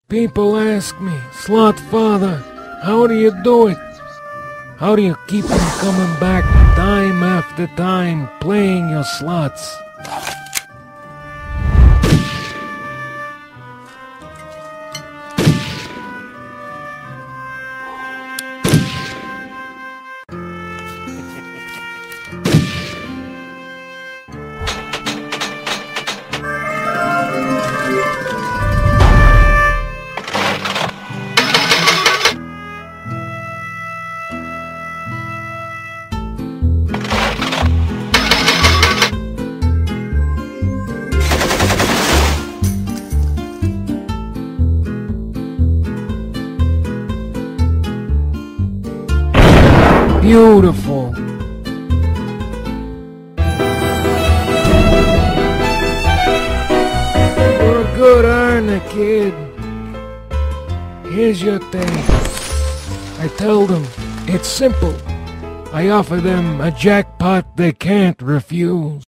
People ask me, Slotfather, how do you do it? How do you keep them coming back time after time playing your slots? Beautiful. You're a good earner, kid. Here's your thing. I tell them it's simple. I offer them a jackpot they can't refuse.